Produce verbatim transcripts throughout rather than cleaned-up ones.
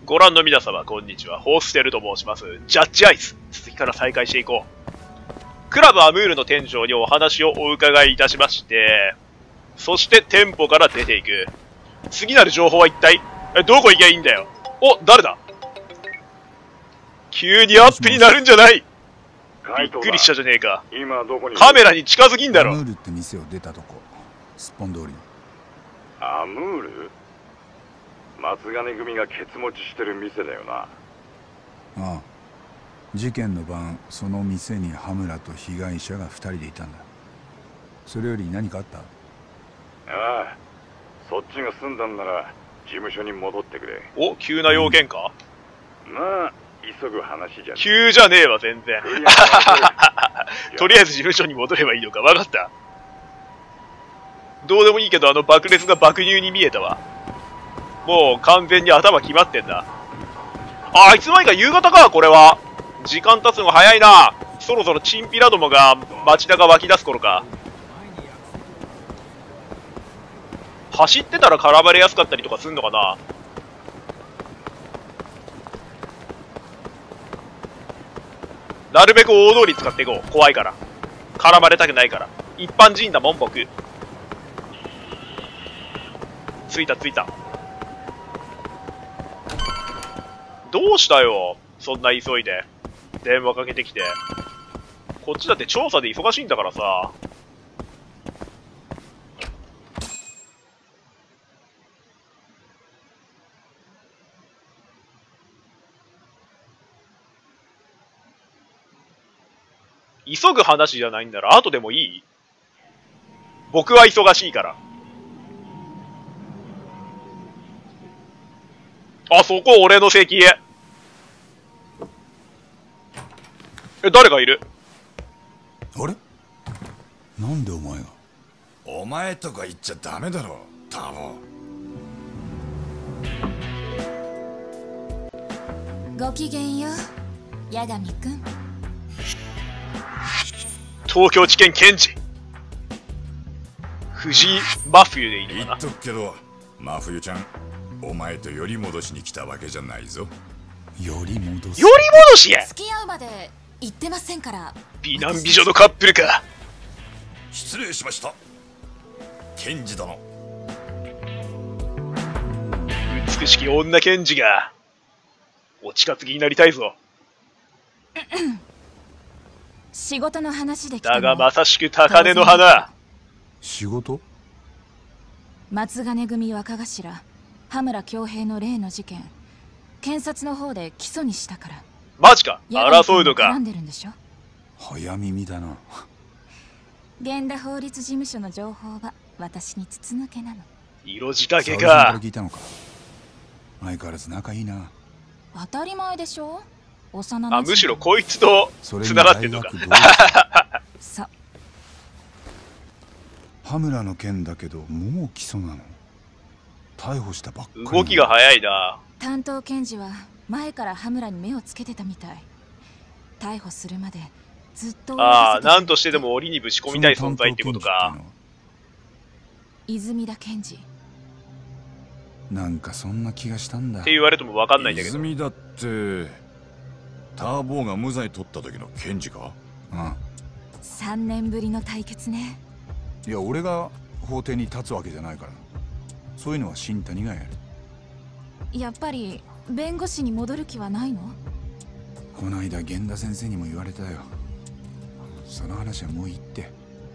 ご覧の皆様、こんにちは。ホーステルと申します。ジャッジアイス。続きから再開していこう。クラブアムールの店長にお話をお伺いいたしまして、そして店舗から出ていく。次なる情報は一体、え、どこ行きゃいいんだよ。お、誰だ？急にアップになるんじゃない！びっくりしたじゃねえか。 今どこにカメラに近づきんだろ。 アムールって店を出たとこ、すっぽん通り。 アムール？松金組がケツ持ちしてる店だよな。 ああ、事件の晩その店に羽村と被害者がふたりでいたんだ。それより何かあった？ ああ、そっちが済んだんなら事務所に戻ってくれ。 お、急な要件か？ まあ急ぐ話じゃね。 急じゃねえわ、全然。とりあえず事務所に戻ればいいのか。わかった。どうでもいいけど、あの爆裂が爆乳に見えたわ。もう完全に頭決まってんだ。あ、いつの間にか夕方か、これは。時間経つのが早いな。そろそろチンピラどもが街中湧き出す頃か。走ってたら絡まれやすかったりとかすんのかな。なるべく大通り使っていこう。怖いから。絡まれたくないから。一般人だもん、僕。着いた着いた。どうしたよ、そんな急いで。電話かけてきて。こっちだって調査で忙しいんだからさ。急ぐ話じゃないんなら後でもいい？僕は忙しいから。あ、そこ俺の席。え、誰がいる？ あれ？なんでお前が？ お前とか言っちゃダメだろ、タモ。 ごきげんよう、八神くん。 東京地検検事藤井真冬でいいのかな。 言っとくけど、真冬ちゃん、お前とより戻しに来たわけじゃないぞ。 より戻す？ より戻しや。 付き合うまで言ってませんから。 美男美女のカップルか。 失礼しました、検事殿。 美しき女検事がお近づきになりたいぞ。 仕事の話で来たの。 だがまさしく高嶺の花。 仕事？ 松金組若頭羽村恭平の例の事件、検察の方で起訴にしたから。 マジか、争うのか。 絡んでるんでしょ。 早耳だな。 源田法律事務所の情報は私に筒抜けなの。 色仕掛け沙織さんからか。 聞いたのか。相変わらず仲いいな。 当たり前でしょ。幼なあ、 じみ。 むしろこいつとそれに繋がってんのか。 そう。 羽村の件だけどもう起訴なの？逮捕したばっかり。 動きが早いな。 担当検事は前から羽村に目をつけてたみたい。逮捕するまでずっと。 ああ、なんとしてでも檻にぶち込みたい存在ってことか。 泉田検事。 なんかそんな気がしたんだ。 って言われても分かんないんだけど。 泉だってターボーが無罪取った時の検事か？ ああ、 さんねんぶりの対決ね。 いや俺が法廷に立つわけじゃないから。そういうのは新谷がやる。 やっぱり弁護士に戻る気はないの？ この間源田先生にも言われたよ。その話はもういいって。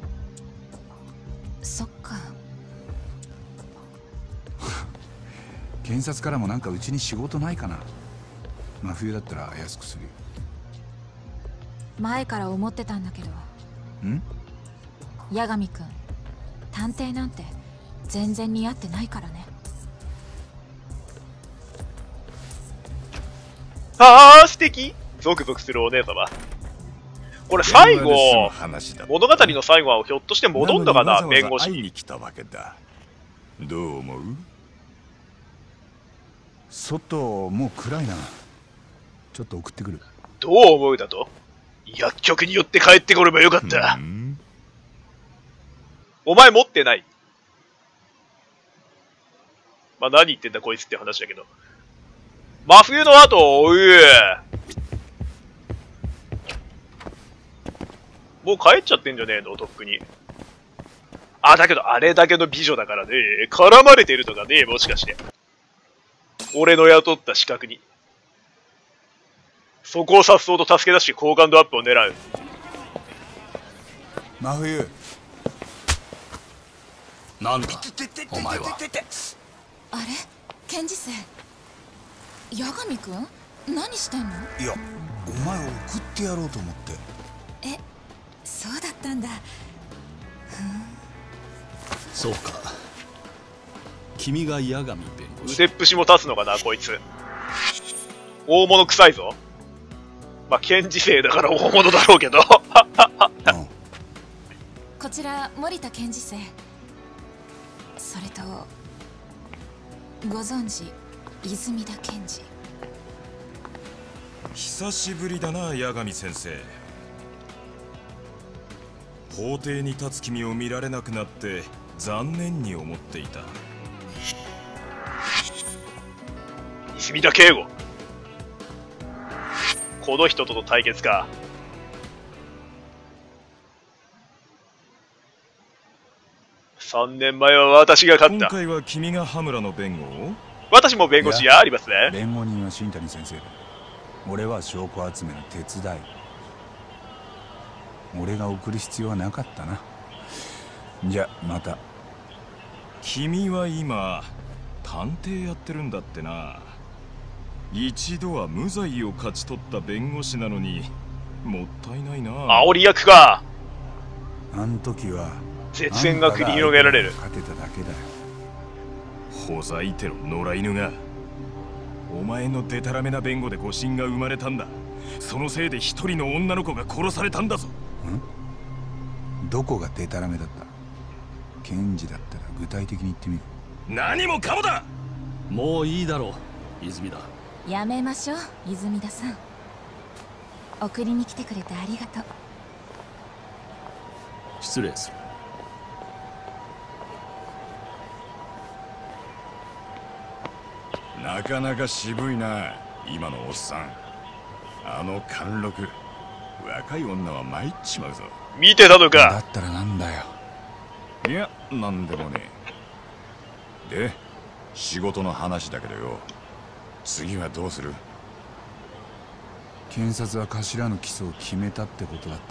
そっか。 検察からもなんかうちに仕事ないかな。真冬だったら安くするよ。 前から思ってたんだけど。 ん？ 八神くん、探偵なんて全然似合ってないからね。 ああ、素敵。ゾクゾクするお姉様。これ最後、物語の最後はひょっとして戻んのかな、弁護士に。 来たわけだ。どう思う？ 外もう暗いな。ちょっと送ってくる。 どう思うだと？薬局によって帰ってこればよかった。お前持ってない。まあ何言ってんだこいつって話だけど。 真冬の後を追う。もう帰っちゃってんじゃねえの、とっくに。あ、だけどあれだけの美女だからね、絡まれてるとかね、もしかして。俺の雇った資格に。そこをさっそうと助け出して好感度アップを狙う。 真冬。 なんだお前は。 あれ検事生。八神くん何してんの？ いや、お前を送ってやろうと思って。 え、そうだったんだ。 そうか。君が八神弁護士。 腕っぷしも立つのかな、こいつ。大物臭いぞ。まあ、検事生だから大物だろうけど。 こちら森田検事生。それとご存知泉田検事。 久しぶりだな、八神先生。法廷に立つ君を見られなくなって残念に思っていた。 泉田圭吾。この人との対決か。さんねんまえは私が勝った。 今回は君が羽村の弁護を？ 私も弁護士やありますね。 弁護人は新谷先生だ。俺は証拠集めの手伝い。俺が送る必要はなかったな。じゃまた。 君は今探偵やってるんだってな。一度は無罪を勝ち取った弁護士なのにもったいないな。 煽り役か。 あん時は絶縁が繰り広げられる。 勝てただけだよ。 ほざいてろ野良犬が。お前のデタラメな弁護で誤審が生まれたんだ。そのせいで一人の女の子が殺されたんだぞ。 ん？どこがデタラメだった？検事だったら具体的に言ってみる。 何もかもだ。 もういいだろう泉田。 やめましょう泉田さん。送りに来てくれてありがとう。 失礼する。 なかなか渋いな今のおっさん。あの貫禄、若い女は参っちまうぞ。 見てたのだか。 ったらなんだよ。 いや、なんでもねえ。で、仕事の話だけどよ、次はどうする？ 検察は頭の起訴を決めたってことだった。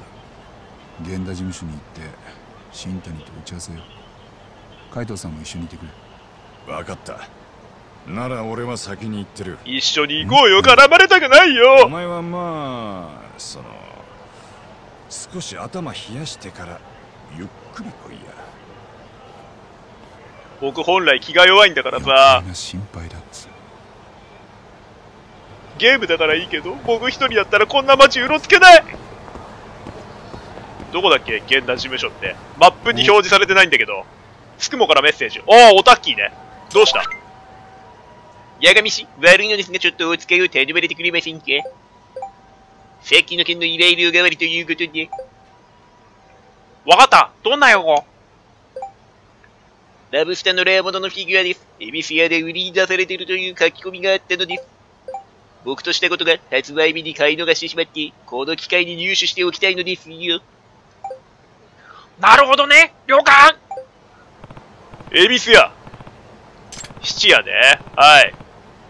源田事務所に行って新谷と打ち合わせよ。海藤さんも一緒にいてくれ。 分かった。なら俺は先に行ってる。 一緒に行こうよ。絡まれたくないよ。 お前はまあその少し頭冷やしてからゆっくり来いや。 僕本来気が弱いんだからさ。 余計な心配だっつ。 ゲームだからいいけど、僕一人だったらこんな街うろつけない。どこだっけ源田事務所って。マップに表示されてないんだけど。つくもからメッセージ。おお、オタッキーね。どうした？八神氏、悪いのですがちょっとお使いを頼まれてくれませんか？さっきの件の依頼料代わりということで。わかった。どんな用？ラブスターのレアモノのフィギュアです。エビス屋で売りに出されているという書き込みがあったのです。僕としたことが発売日に買い逃してしまって、この機会に入手しておきたいのですよ。なるほどね。了解。エビス屋。七屋ね。はい。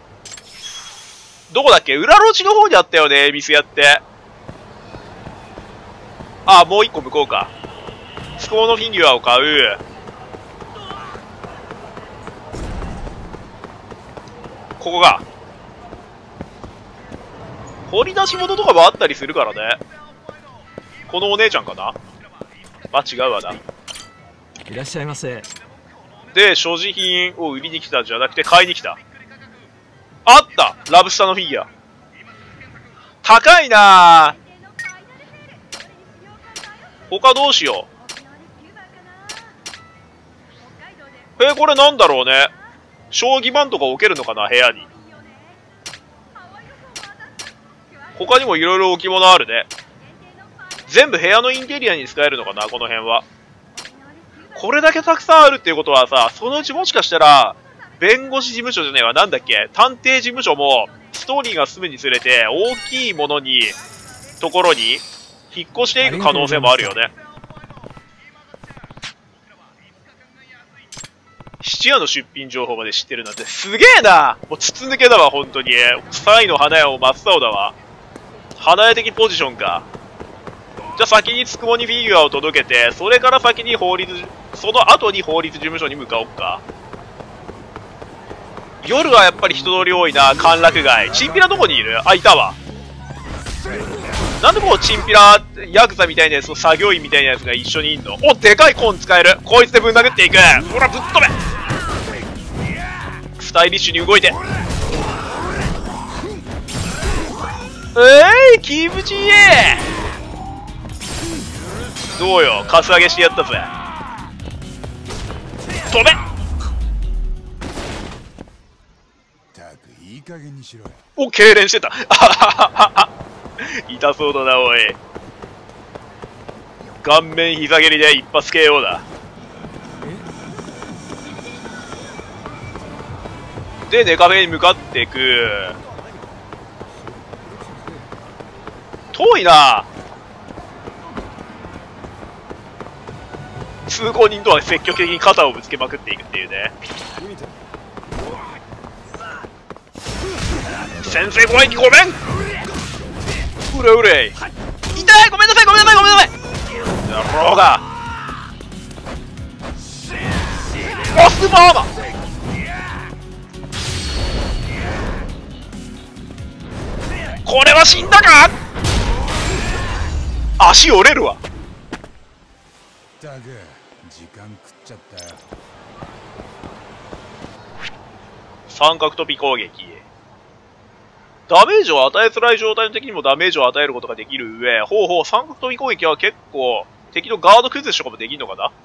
どこだっけ？裏路地の方にあったよね、エビス屋って。あ、もう一個向こうか。スコーのフィギュアを買う。ここが。掘り出し物とかもあったりするからね。このお姉ちゃんかな？まあ、違うわな。 いらっしゃいませ。 で、所持品を売りに来たんじゃなくて買いに来た。あった！ラブスターのフィギュア。高いなぁ。他どうしよう。えー、これなんだろうね。将棋盤とか置けるのかな、部屋に。他にもいろいろ置物あるね。全部部屋のインテリアに使えるのかな、この辺は。これだけたくさんあるっていうことはさ、そのうちもしかしたら、弁護士事務所じゃねえわ、なんだっけ、探偵事務所も、 ストーリーが進むにつれて大きいものにところに引っ越していく可能性もあるよね。質屋の出品情報まで知ってるなんてすげえな。もう筒抜けだわ、本当に。サイの花屋を真っ青だわ。花屋的ポジションか。じゃあ先につくもにフィギュアを届けて、それから先に法律、その後に法律事務所に向かおうか。夜はやっぱり人通り多いな、歓楽街。チンピラどこにいる？あ、いたわ。なんでこうチンピラ、ヤクザみたいなやつと作業員みたいなやつが一緒にいんの？お、でかいコーン使える。こいつでぶん殴っていく。ほら、ぶっ飛べ。スタイリッシュに動いて。えい、気持ちいい。どうよ、カス上げしてやったぜ。飛べ。 たくいい加減にしろよ。 お、痙攣してた。痛そうだな、おい。顔面膝蹴りで一発 ケーオー だ。で、ネカフェに向かっていく。遠いな。通行人とは積極的に肩をぶつけまくっていくっていうね。先生ごめんごめん。うれうれい。痛い、ごめんなさいごめんなさいごめんなさい。やろうが。お、スーパーアーマー。これは死んだか。足折れるわ。 たく時間食っちゃったよ。 三角飛び攻撃。ダメージを与えづらい状態の敵にもダメージを与えることができる上、ほうほう、三角飛び攻撃は結構敵のガード崩しとかもできるのかな。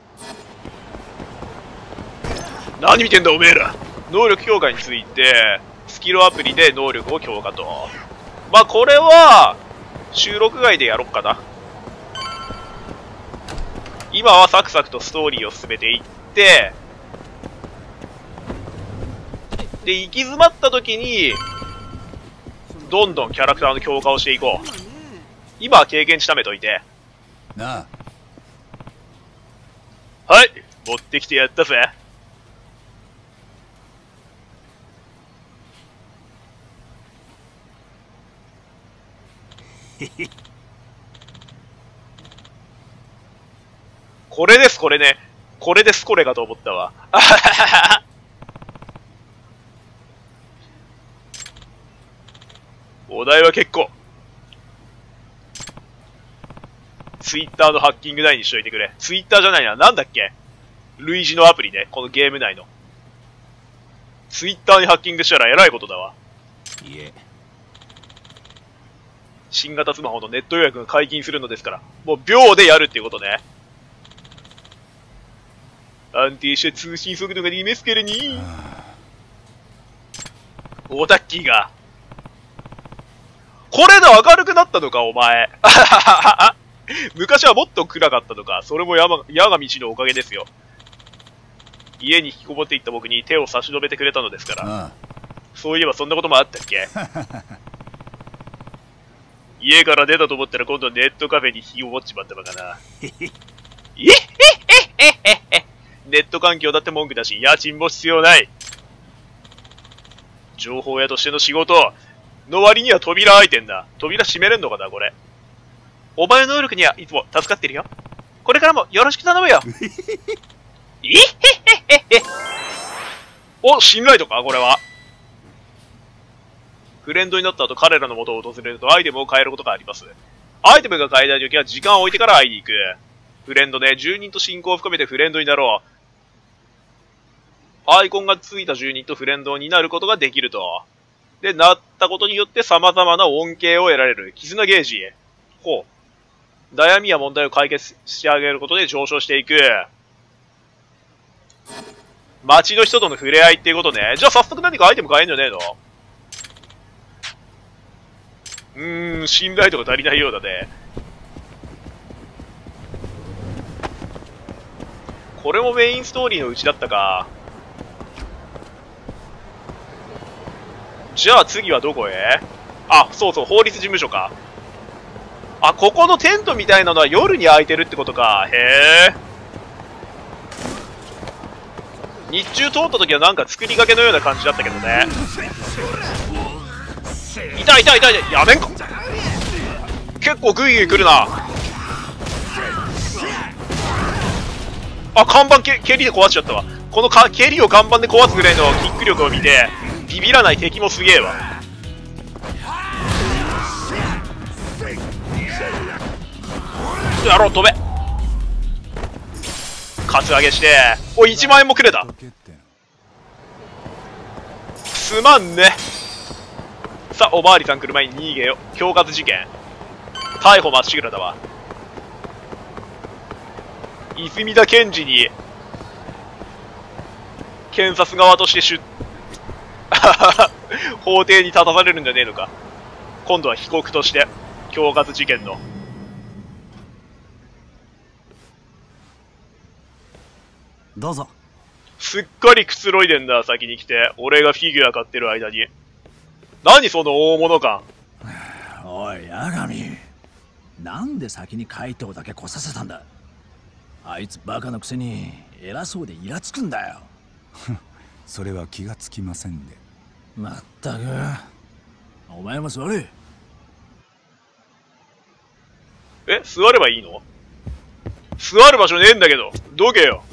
何見てんだおめえら。能力強化についてスキルアプリで能力を強化と。まあこれは収録外でやろっかな。今はサクサクとストーリーを進めていって、で行き詰まった時にどんどんキャラクターの強化をしていこう。今は経験値貯めといて。 なあ。 はい、持ってきてやったぜ。これです、これね。これです、これかと思ったわ。お題は結構。ツイッターのハッキング内にしといてくれ。ツイッターじゃないな。なんだっけ？類似のアプリね。このゲーム内の。ツイッターにハッキングしたらえらいことだわ。 いえ。 新型スマホのネット予約が解禁するのですから、もう秒でやるっていうことね。安定して通信速度がにめすけるに。オータッキーが。これで明るくなったのか、お前。昔はもっと暗かったのか。それも山、矢が道のおかげですよ。家に引きこもっていった僕に手を差し伸べてくれたのですから。そういえばそんなこともあったっけ。家から出たと思ったら今度ネットカフェに引きこもっちまったのかな。えへへへへ。ネット環境だって文句だし、家賃も必要ない。情報屋としての仕事の割には扉開いてんだ。扉閉めれんのかな、これ。お前の能力にはいつも助かってるよ。これからもよろしく頼むよ。いへへへへ。お、信頼度か、これは。フレンドになった後彼らの元を訪れるとアイテムを変えることがあります。アイテムが変えたいときは時間を置いてから会いに行く。フレンドで住人と親交を深めてフレンドになろう。アイコンがついた住人とフレンドになることができると。で、なったことによって様々な恩恵を得られる。絆ゲージ。ほう。悩みや問題を解決してあげることで上昇していく。街の人との触れ合いっていうことね。じゃあ早速何かアイテム変えんじゃねえの？うーん、信頼度が足りないようだね。これもメインストーリーのうちだったか。 じゃあ次はどこへ？あ、そうそう、法律事務所か。あ、ここのテントみたいなのは夜に開いてるってことか。へえ。日中通った時はなんか作りかけのような感じだったけどね。痛い痛い痛い痛い、やめんか。結構グイグイ来るな。あ、看板け蹴りで壊しちゃったわ。このか蹴りを看板で壊すぐらいのキック力を見てビビらない敵もすげえわ。やろう、飛べ。カツアゲして、おい、いちまん円もくれた。すまんね。さあ、おまわりさん来る前に逃げよ。恐喝事件。逮捕まっしぐらだわ。泉田検事に検察側として出法廷に立たされるんじゃねえのか。今度は被告として恐喝事件の。 どうぞ。 すっかりくつろいでんだ、先に来て。俺がフィギュア買ってる間に。何その大物感。 おい、八神。なんで先に怪盗だけ来させたんだ。あいつバカのくせに偉そうでイラつくんだよ。 それは気がつきませんで。 まったく。お前も座れ。 え、座ればいいの？座る場所ねえんだけど。どけよ。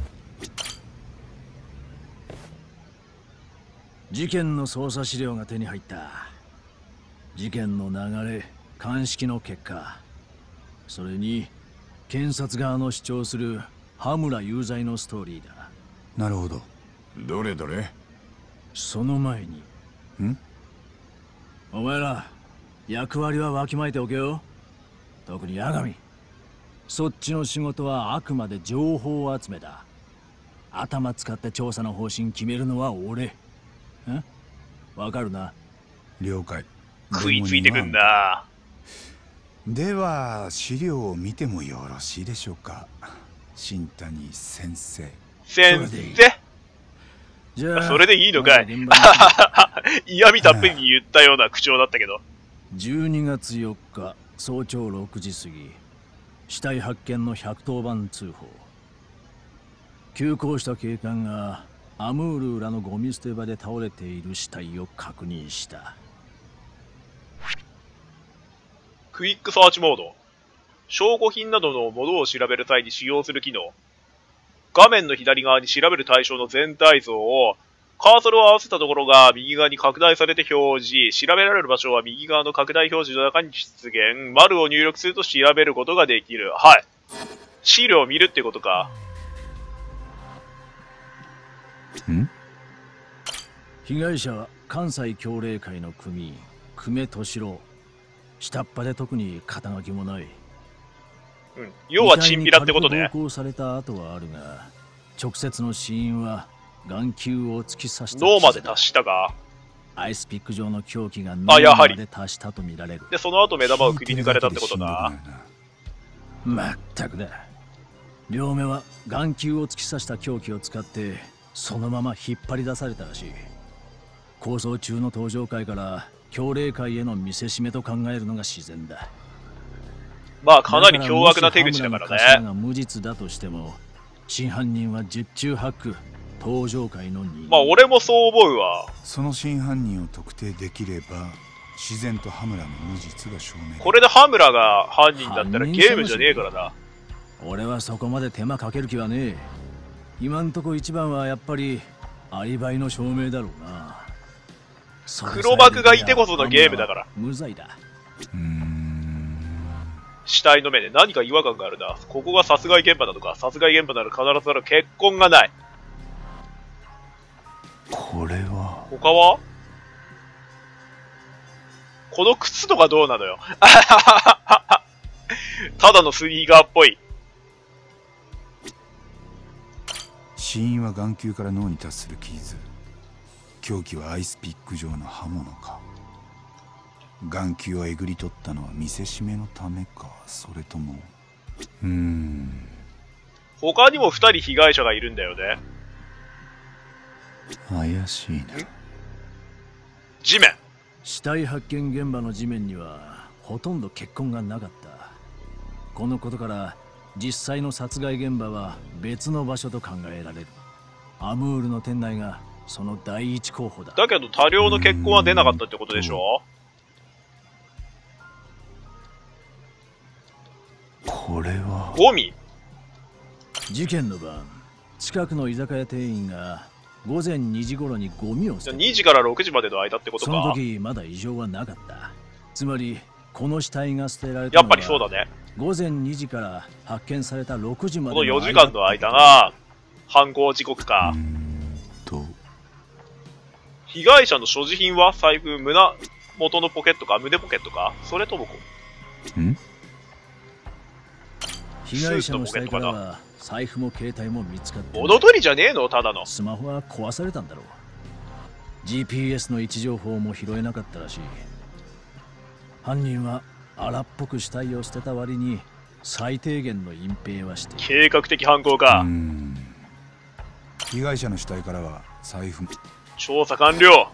事件の捜査資料が手に入った。事件の流れ、鑑識の結果、それに検察側の主張する羽村有罪のストーリーだ。 なるほど。 どれどれ。 その前にんお前ら役割はわきまえておけよ。特に八神。そっちの仕事はあくまで情報集めだ。頭使って調査の方針決めるのは俺。ん？わかるな？ 了解。 食いついてくんだ。 では資料を見てもよろしいでしょうか、新谷先生。 先生。 じゃあそれでいいのかい。嫌味たっぷりに言ったような口調だったけど。 じゅうにがつよっか早朝ろくじ過ぎ、死体発見のひゃくとおばん通報。急行した警官がアムール裏のゴミ捨て場で倒れている死体を確認した。 クイックサーチモード。証拠品などのものを調べる際に使用する機能。画面の左側に調べる対象の全体像をカーソルを合わせたところが右側に拡大されて表示。調べられる場所は右側の拡大表示の中に出現。丸を入力すると調べることができる。はい。資料を見るってことか。 ん？ 被害者は関西協励会の組員久米敏郎。下っ端で特に肩書きもない。 うん、要はチンピラってことね。 暴行された後はあるが、直接の死因は眼球を突き刺した脳まで達したか。 アイスピック上の凶器があ、 脳やはりまで達したと見られる。 で、その後目玉をくり抜かれたってことだ。 まったくだ。両目は眼球を突き刺した凶器を使ってそのまま引っ張り出されたらしい。構想中の登場会から協励会への見せしめと考えるのが自然だ。 まあかなり凶悪な手口だからね。 が無実だとしても真犯人は十中八九登場会の人。 まあ俺もそう思うわ。 その真犯人を特定できれば自然と羽村の無実が証明。 これで羽村が犯人だったらゲームじゃねえからな。 俺はそこまで手間かける気はねえ。今んとこ一番はやっぱりアリバイの証明だろうな。 黒幕がいてこそのゲームだから。 無罪だ。 うーん、 死体の目で何か違和感があるな。ここが殺害現場なのか。殺害現場なら必ずある。血痕がない。 これは他はこの靴とかどうなのよ。ただのスニーカーっぽい。 死因は眼球から脳に達する傷。凶器はアイスピック状の刃物か。眼球をえぐり取ったのは見せしめのためか、それともうーん、 他にも二人被害者がいるんだよね。 怪しいな。 地面。 死体発見現場の地面にはほとんど血痕がなかった。このことから実際の殺害現場は別の場所と考えられる。アムールの店内がその第一候補だ。 だけど多量の血痕は出なかったってことでしょ。 これはゴミ。 事件の晩、近くの居酒屋店員がごぜんにじ頃にゴミを捨てた。 にじからろくじまでの間ってことか。 その時まだ異常はなかった。つまりこの死体が捨てられたのはやっぱりそうだね。 ごぜんにじから発見されたろくじまでのこのよじかんの間が犯行時刻か。 うーんと被害者の所持品は財布、胸元のポケットか胸ポケットか、それともこん被害者の死体からは財布も携帯も見つかって、 物取りじゃねえの、ただの。 スマホは壊されたんだろう。 ジーピーエス の位置情報も拾えなかったらしい。犯人は荒っぽく死体を捨てた割に最低限の隠蔽はして計画的犯行か。 うーん被害者の死体からは財布も。 調査完了。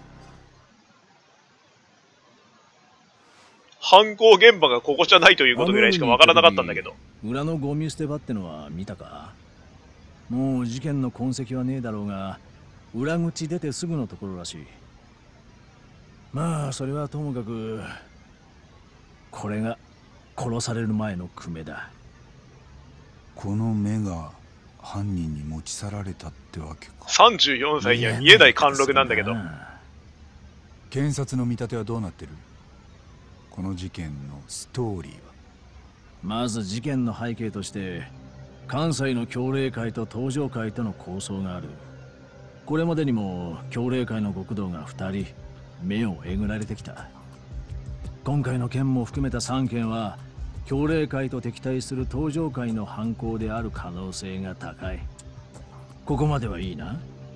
犯行現場がここじゃないということぐらいしかわからなかったんだけど。 裏のゴミ捨て場ってのは見たか？もう事件の痕跡はねえだろうが、裏口出てすぐのところらしい。まあそれはともかく、これが殺される前の久米だ。 この目が犯人に持ち去られたってわけか。 さんじゅうよんさいには見えない貫禄なんだけど。 検察の見立てはどうなってる？この事件のストーリーは。 まず事件の背景として関西の教霊会と東上会との抗争がある。これまでにも教霊会の極道がふたり目をえぐられてきた。今回の件も含めたさんけんは教霊会と敵対する東上会の犯行である可能性が高い。ここまではいいな。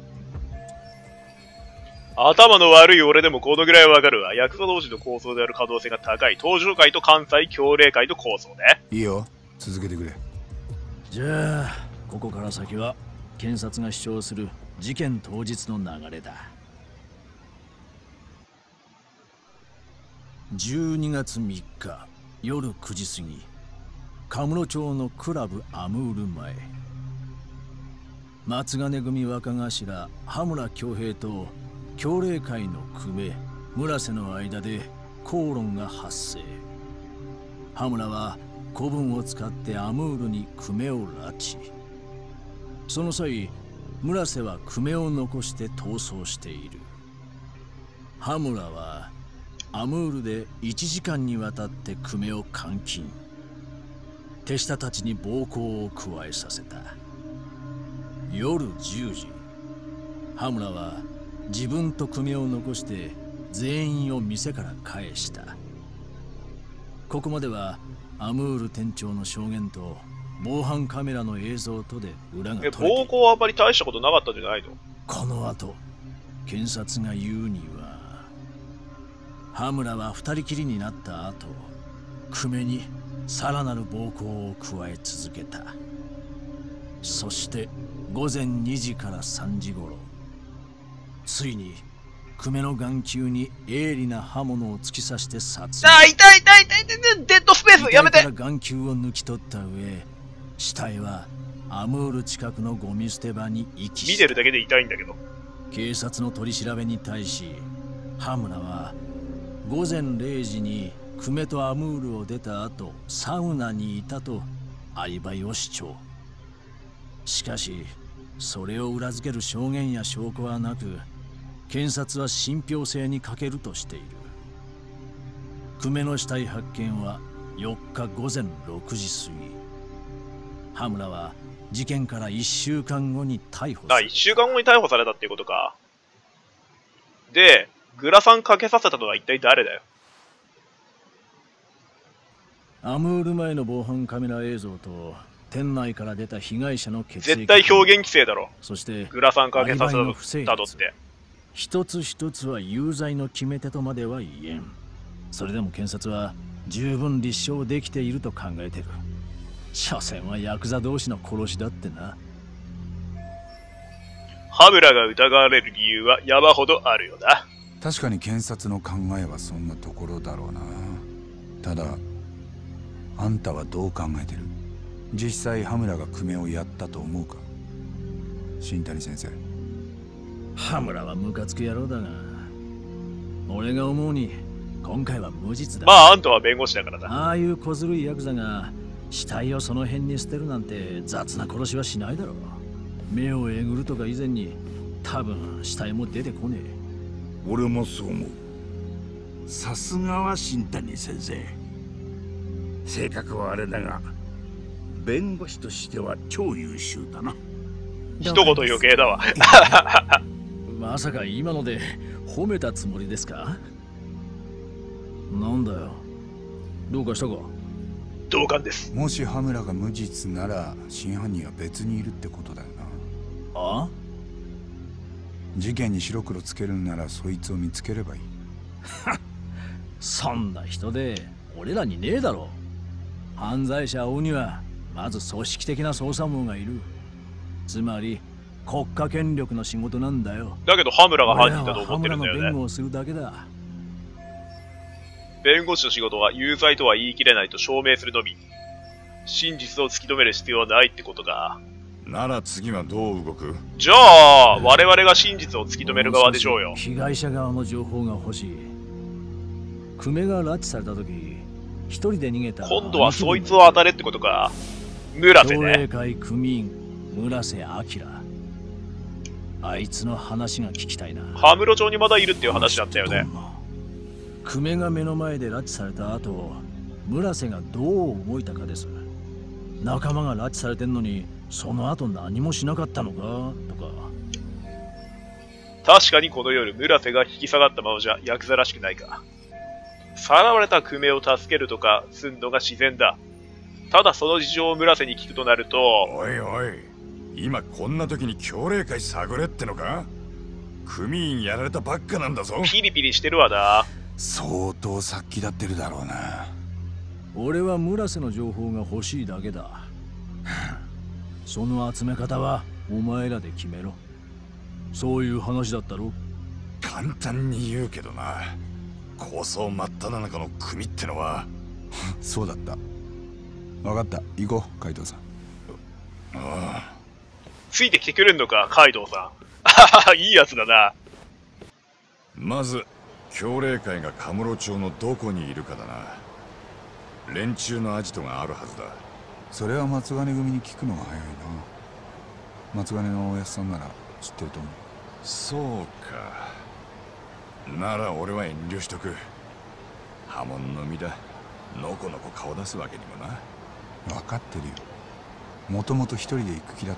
頭の悪い俺でもこのぐらいわかるわ。ヤクザ同士の抗争である可能性が高い。東上会と関西教霊会と抗争ね。 いいよ、続けてくれ。 じゃあここから先は検察が主張する事件当日の流れだ。じゅうにがつみっか夜くじ過ぎ、カムロ町のクラブアムール前、松金組若頭羽村恭平と教霊会の久米村瀬の間で口論が発生。羽村は子分を使ってアムールに久米を拉致。その際村瀬は久米を残して逃走している。羽村はアムールでいちじかんにわたって久米を監禁、手下たちに暴行を加えさせた。夜じゅうじ、羽村は自分と久米を残して全員を店から返した。ここまではアムール店長の証言と防犯カメラの映像とで裏が取れている。 暴行はあんまり大したことなかったんじゃないの？ この後検察が言うには、羽村は二人きりになった後、久米にさらなる暴行を加え続けた。そしてごぜんにじからさんじ頃、ついに久米の眼球に鋭利な刃物を突き刺して殺害。 あ、痛い痛い痛い痛い、デッドスペースやめて。 遺体から眼球を抜き取った上、死体はアムール近くのゴミ捨て場に遺棄した。 見てるだけで痛いんだけど。 警察の取り調べに対し羽村はごぜんれいじに久米とアムールを出た後サウナにいたとアリバイを主張。しかしそれを裏付ける証言や証拠はなく、検察は信憑性に欠けるとしている。久米の死体発見はよっかごぜんろくじ過ぎ。羽村は事件からいっしゅうかんごに逮捕された。 あ、いっしゅうかんごに逮捕されたっていうことか。で、グラサンかけさせたのは一体誰だよ。 アムール前の防犯カメラ映像と店内から出た被害者の血液、 絶対表現規制だろ。 そしてグラサンかけさせたとって。 一つ一つは有罪の決め手とまでは言えん。それでも検察は十分立証できていると考えてる。所詮はヤクザ同士の殺しだってな。 羽村が疑われる理由は山ほどあるよな。 確かに検察の考えはそんなところだろうな。ただあんたはどう考えてる？実際羽村が久米をやったと思うか？新谷先生。 羽村はムカつく野郎だが、俺が思うに今回は無実だ。 まああんたは弁護士だからな。 ああいう小ずるいヤクザが死体をその辺に捨てるなんて雑な殺しはしないだろう。目をえぐるとか以前に多分死体も出てこねえ。 俺もそう思う。さすがは新谷先生。性格はあれだが弁護士としては超優秀だな。 一言余計だわ。 まさか今ので褒めたつもりですか？なんだよ、どうかしたか？ 同感です。 もし羽村が無実なら真犯人は別にいるってことだよな。 ああ？ 事件に白黒つけるならそいつを見つければいい。 そんな人で俺らにねえだろ。犯罪者を追うにはまず組織的な捜査網がいる。つまり国家権力の仕事なんだよ。 だけど羽村が犯人だと思ってるんだよね。 俺らは羽村の弁護をするだけだ。 弁護士の仕事は有罪とは言い切れないと証明するのみ。真実を突き止める必要はないってことか。 なら次はどう動く？ じゃあ我々が真実を突き止める側でしょうよ。 被害者側の情報が欲しい。久米が拉致された時一人で逃げた。 今度はそいつを当たれってことか。村瀬ね。 ね。 会組員村瀬明。あいつの話が聞きたいな。 羽室町にまだいるっていう話だったよね。 久米が目の前で拉致された後、村瀬がどう動いたかです。仲間が拉致されてんのにその後何もしなかったのかとか。 確かにこの夜村瀬が引き下がったままじゃヤクザらしくないか。さらわれた久米を助けるとかすんのが自然だ。ただその事情を村瀬に聞くとなると、 おいおい、今こんな時に協励会探れってのか？組員やられたばっかなんだぞ。 ピリピリしてるわな。 相当殺気立ってるだろうな。 俺は村瀬の情報が欲しいだけだ。その集め方はお前らで決めろ。そういう話だったろ。 簡単に言うけどな、構想真っ只中の組ってのはそうだった。分かった、行こう、海藤さん。 ああ、 ついてきてくれんのか、カイドウさん。いいやつだな。 まず協励会がカムロ町のどこにいるかだな。連中のアジトがあるはずだ。 それは松金組に聞くのが早いな。松金のおやっさんなら知ってると思う。 そうか。なら俺は遠慮しとく。波紋の実だ。のこのこ顔出すわけにもな。 分かってるよ。もともと一人で行く気だった。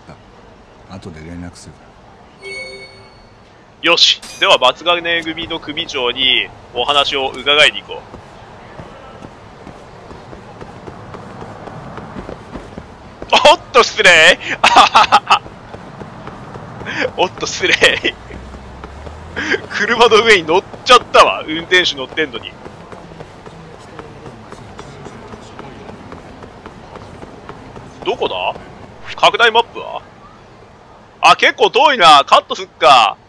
後で連絡するから。 よし、では松金組の組長にお話を伺いに行こう。おっと失礼。おっと失礼。車の上に乗っちゃったわ。運転手乗ってんのに。どこだ？拡大マップは？あ、結構遠いな。カットすっか。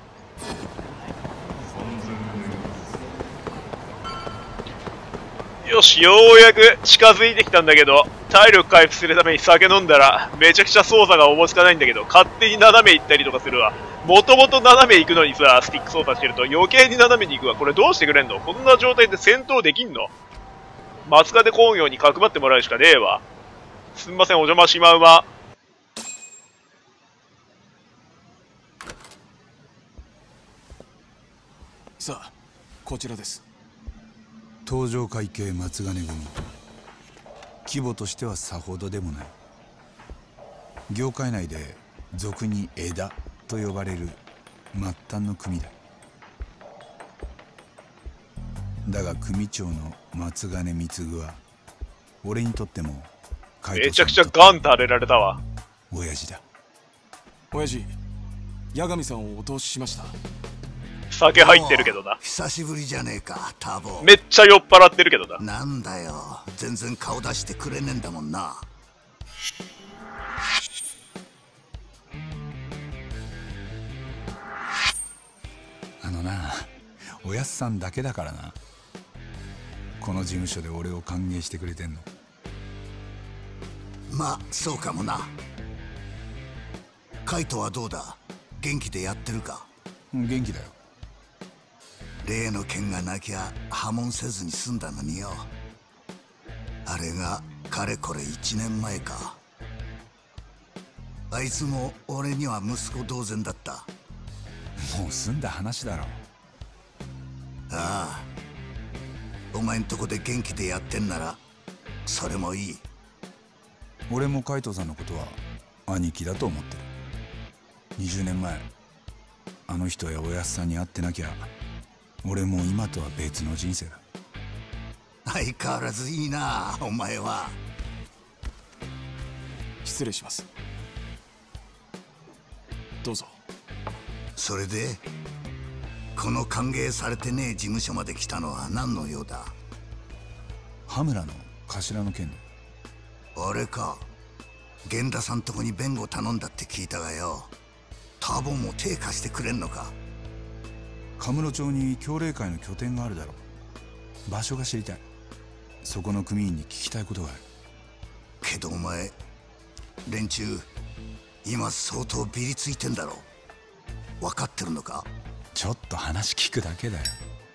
よし、ようやく近づいてきたんだけど、体力回復するために酒飲んだらめちゃくちゃ操作がおぼつかないんだけど、勝手に斜め行ったりとかするわ。もともと斜め行くのにさ、スティック操作してると余計に斜めに行くわ。これどうしてくれんの？こんな状態で戦闘できんの？松金工業にかくまってもらうしかねえわ。すんません、お邪魔しまうま。 さあ、こちらです。 東上会系松金組。規模としてはさほどでもない。業界内で俗に枝と呼ばれる末端の組だ。だが組長の松金貢は俺にとってもめちゃくちゃガンと当てられたわ。 親父だ。 親父、八神さんをお通ししました。 酒入ってるけどな。 久しぶりじゃねえか、ターボ。 めっちゃ酔っ払ってるけどな。 なんだよ、全然顔出してくれねえんだもんな。あのな、 おやっさんだけだからな。この事務所で俺を歓迎してくれてんの。 まあそうかもな。カイトはどうだ、元気でやってるか？ 元気だよ。 例の件がなきゃ破門せずに済んだのによ。あれがかれこれいちねんまえか。あいつも俺には息子同然だった。 もう済んだ話だろ。 ああ、お前んとこで元気でやってんならそれもいい。 俺も海藤さんのことは兄貴だと思ってる。にじゅうねんまえあの人やおやっさんに会ってなきゃ俺も今とは別の人生だ。 相変わらずいいなお前は。 失礼します。どうぞ。 それでこの歓迎されてねえ事務所まで来たのは何の用だ？ 羽村の頭の件で。 あれか、源田さんとこに弁護頼んだって聞いたがよ。ターボンも手貸してくれんのか？ カムロ町に協励会の拠点があるだろう。場所が知りたい。そこの組員に聞きたいことがある。 けどお前連中今相当ビリついてんだろ。分かってるのか？ ちょっと話聞くだけだよ。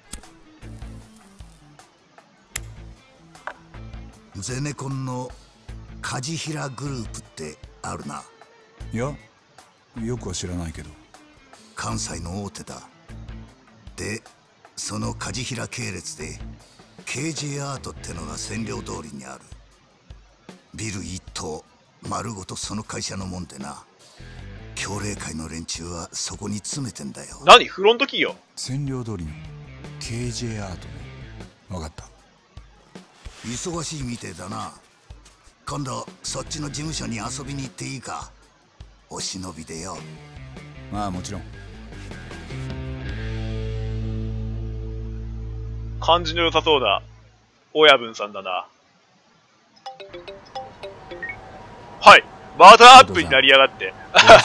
ゼネコンの梶平グループってあるな。 いや、よくは知らないけど。 関西の大手だ。でその梶平系列で ケージェー アートってのが占領通りにある。ビル一棟丸ごとその会社のもんでな。協励会の連中はそこに詰めてんだよ。 何？フロント企業？ 占領通りの ケージェー アートね。分かった。 忙しいみてえだな。今度そっちの事務所に遊びに行っていいか？お忍びでよ。 まあもちろん。 感じの良さそうだ。親分さんだな。はい。バーターアップになりやがって。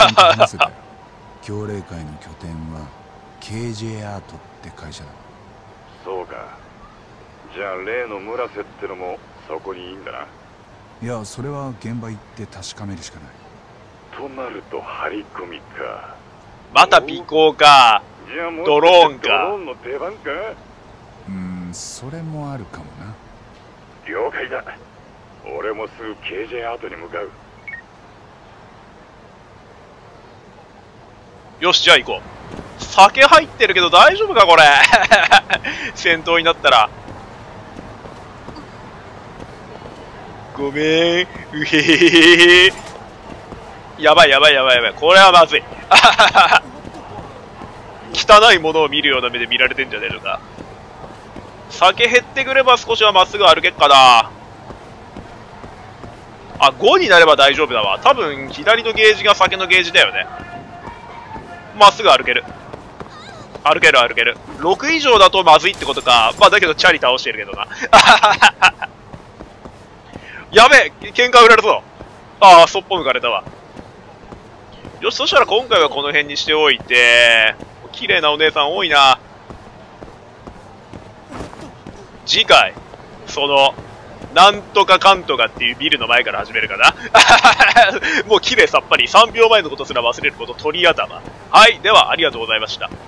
協励会の拠点は ケージェー アートって会社だ。 そうか。じゃあ例の村瀬ってのもそこにいいんだな。 いや、それは現場行って確かめるしかない。 となると張り込みか。 また尾行か。ドローンか。 ドローンの出番か。 うーん、それもあるかもな。 了解だ。俺もすぐ ケージェー アートに向かう。 よし、じゃあ行こう。酒入ってるけど大丈夫かこれ。戦闘になったら。ごめん。うへへへ。やばいやばいやばいやばい。これはまずい。汚いものを見るような目で見られてんじゃねえのか。酒減ってくれば少しはまっすぐ歩けっかな。あ、ごになれば大丈夫だわ。多分左のゲージが酒のゲージだよね。まっすぐ歩ける。歩ける歩ける。ろく以上だとまずいってことか。まあだけどチャリ倒してるけどな。やべえ、喧嘩売られそう。ああ、そっぽ向かれたわ。よし、そしたら今回はこの辺にしておいて、綺麗なお姉さん多いな。次回、その、なんとかかんとかっていうビルの前から始めるかな。もう綺麗さっぱり。さんびょうまえのことすら忘れること鳥頭。はい、ではありがとうございました。